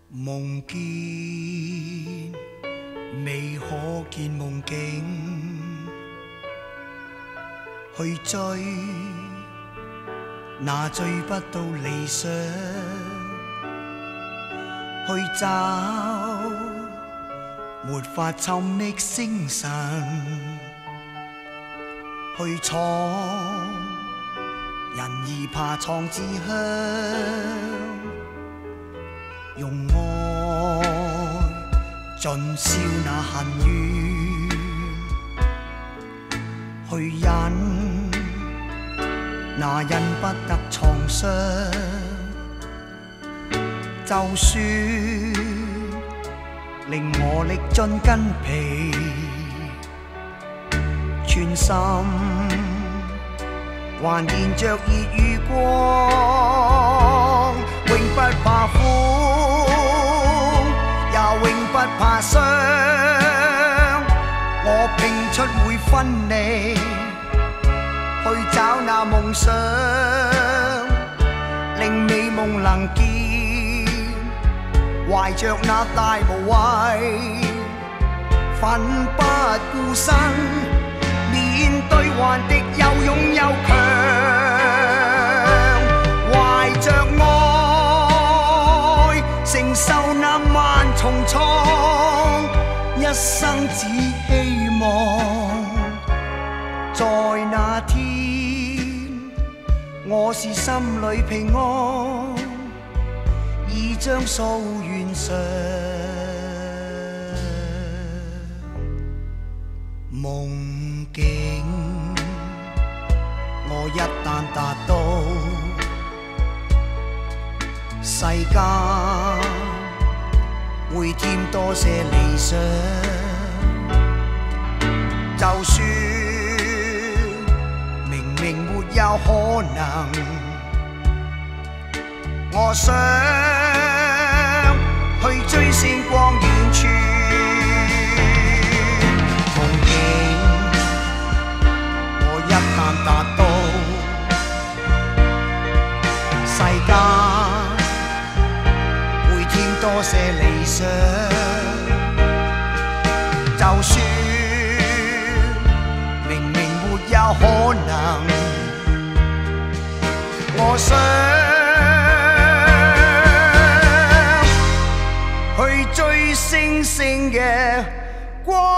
夢見未可見夢境，去追那追不到理想，去找沒法尋覓星辰，去闖人兒怕闖志鄉。用愛盡消那恨怨，去忍那忍不得創傷。就算令我歷盡筋疲，全心還燃着熱與光，永不怕苦。永不怕傷，我拼出每分力，去找那夢想，令美夢能見，懷着那大無畏，奮不顧身，面對患敵又勇又強，懷着愛承受那萬重創，一生只希望在那天，我是心裏平安，已將數完償。夢境我一旦達到，世間會添多些理想，就算明明沒有可能，我想去追星光遠處。夢境我一旦達到，世間多些理想，就算明明沒有可能，我想去追星星嘅光。